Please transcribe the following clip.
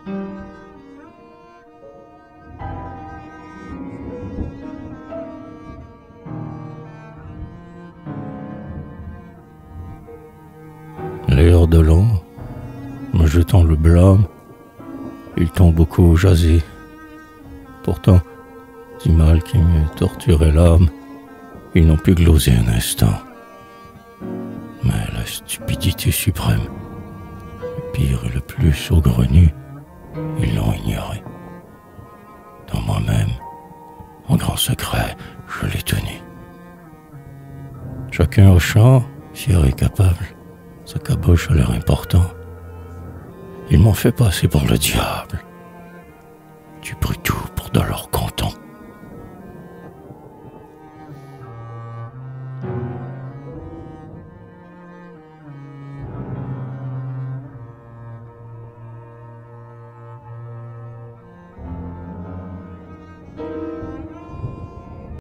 L'air de l'an, me jetant le blâme, ils t'ont beaucoup jasé. Pourtant, du mal qui me torturait l'âme, ils n'ont pu gloser un instant. Mais la stupidité suprême, le pire et le plus saugrenu, ils l'ont ignoré. Dans moi-même, en grand secret, je l'ai tenu. Chacun au champ, fier et capable, sa caboche a l'air important. Ils m'ont fait passer pour le diable. Tu pris tout pour de leur content.